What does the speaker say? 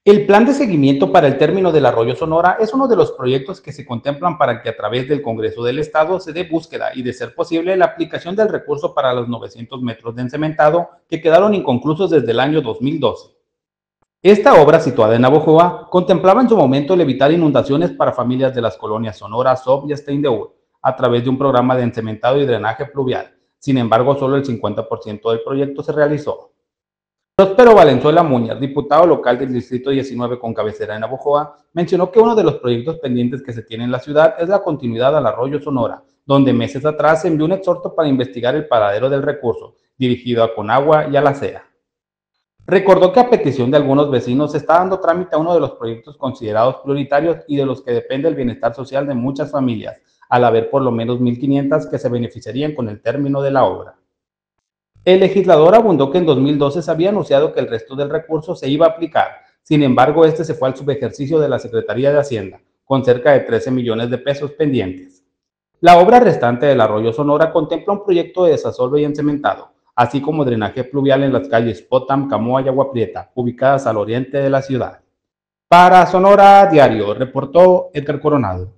El plan de seguimiento para el término del arroyo Sonora es uno de los proyectos que se contemplan para que a través del Congreso del Estado se dé búsqueda y, de ser posible, la aplicación del recurso para los 900 metros de encementado que quedaron inconclusos desde el año 2012. Esta obra, situada en Navojoa, contemplaba en su momento el evitar inundaciones para familias de las colonias Sonora, Sob y Steindeur a través de un programa de encementado y drenaje pluvial. Sin embargo, solo el 50% del proyecto se realizó. Próspero Valenzuela Muñoz, diputado local del Distrito 19 con cabecera en Navojoa, mencionó que uno de los proyectos pendientes que se tiene en la ciudad es la continuidad al arroyo Sonora, donde meses atrás se envió un exhorto para investigar el paradero del recurso, dirigido a Conagua y a la CEA. Recordó que a petición de algunos vecinos se está dando trámite a uno de los proyectos considerados prioritarios y de los que depende el bienestar social de muchas familias, al haber por lo menos 1.500 que se beneficiarían con el término de la obra. El legislador abundó que en 2012 se había anunciado que el resto del recurso se iba a aplicar. Sin embargo, este se fue al subejercicio de la Secretaría de Hacienda, con cerca de 13 millones de pesos pendientes. La obra restante del arroyo Sonora contempla un proyecto de desasolve y encementado, así como drenaje pluvial en las calles Potam, Camoa y Agua Prieta, ubicadas al oriente de la ciudad. Para Sonora Diario, reportó Edgar Coronado.